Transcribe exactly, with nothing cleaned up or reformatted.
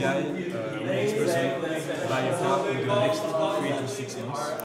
guy, uh, next person, buy a car in the next three to six months.